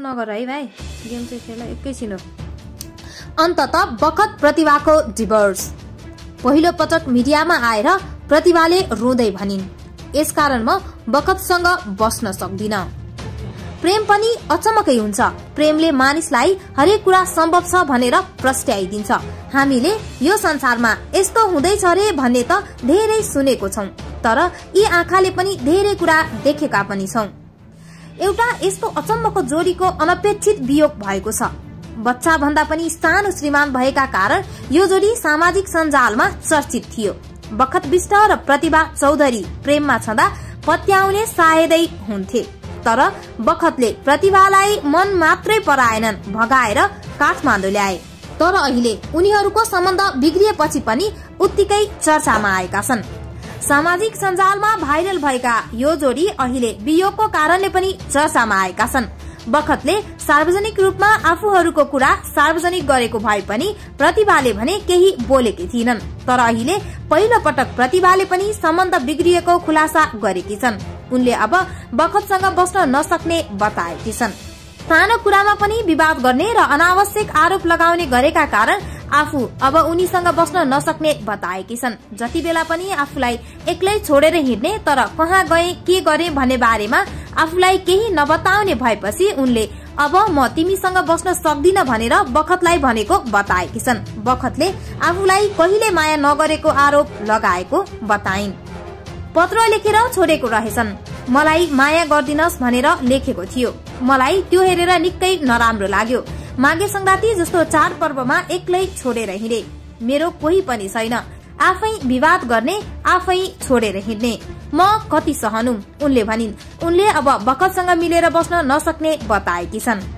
नगर है भाइ, गेम चाहिँ खेल एकैछिन हो। अन्ततः बखत प्रतिभाको डिभोर्स। पहिलो पटक मिडियामा आएर प्रतिभाले रोँदै भनिन्, यसकारण म बखतसँग बस्न सक्दिन। प्रेम पनि अचम्मकै हुन्छ। प्रेमले मानिसलाई हरेक कुरा सम्भव छ भनेर प्रस्ट्याइदिन्छ। हामीले यो संसारमा यस्तो हुँदैछ रे भन्ने त धेरै सुनेको छौं, तर यी आँखाले पनि धेरै कुरा देखेका पनि छौं। एउटा यस्तो अचम्मको जोडीको अनपेक्षित वियोग भएको छ। बच्चा भन्दा पनि सानो श्रीमान भएका कारण यो जोडी सामाजिक सञ्जालमा चर्चित थियो। बखत बिष्ट र प्रतिभा चौधरी प्रेममा छँदा पत्याउने सायदै हुन्थे, तर बखतले प्रतिभालाई मन मात्रै पराएनन्, भगाएर काठमाडौँ ल्याए। तर अहिले उनीहरूको सम्बन्ध बिग्रिएपछि पनि उत्तिकै चर्चामा आएका छन्। सामाजिक सञ्जालमा भाइरल भएका यो जोडी अहिले वियोगको कारणले पनि चर्चामा आएका छन्। बखतले सार्वजनिक रूपमा आफूहरूको कुरा सार्वजनिक गरेको भए पनि प्रतिभाले भने केही बोलेकी थिएनन्, तर अहिले पहिलो पटक प्रतिभाले पनि सम्बन्ध बिग्रिएको खुलासा गरेकी छन्। उनले अब बखतसँग बस्न नसक्ने बताएकी छन्। सानो कुरामा पनि विवाद गर्ने र अनावश्यक आरोप लगाउने गरेका कारण आफू अब उनीसँग बस्न नसक्ने बताएकी छन्। जति बेला पनि आफूलाई एक्लै छोडेर हिँड्ने, तर कहाँ गए के गरे भन्ने बारेमा आफूलाई केही नबताउने भएपछि उनले अब म तिमीसँग बस्न सक्दिन भनेर बखतलाई भनेको बताएकी छन्। बखतले आफूलाई कहिले माया नगरेको आरोप लगाएको बताइन्। पत्र लेखेर छोडेको रहेछन्। मलाई माया गर्दिनस् भनेर लेखेको थियो। मलाई त्यो हेरेर निकै नराम्रो लाग्यो। माघे संक्रान्ति जस्तो चाडपर्वमा एक्लै छोडेर हिँडे। मेरो कोही पनि छैन। आफै विवाद गर्ने, आफै छोडेर हिँड्ने। म कति सहनु, उनले भनिन्। उनले अब बखतसँग मिलेर बस्न नसक्ने बताएकी छन्।